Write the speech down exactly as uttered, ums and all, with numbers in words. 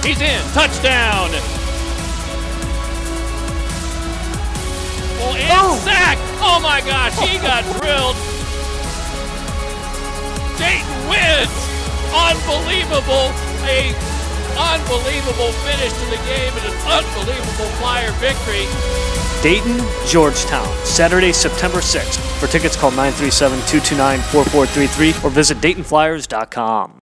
He's in. Touchdown. Oh, and Oh. sack. Oh, my gosh. He got drilled. Dayton wins. Unbelievable. A unbelievable finish to the game and an unbelievable Flyer victory. Dayton, Georgetown, Saturday, September sixth. For tickets, call nine three seven, two two nine, four four three three or visit Dayton Flyers dot com.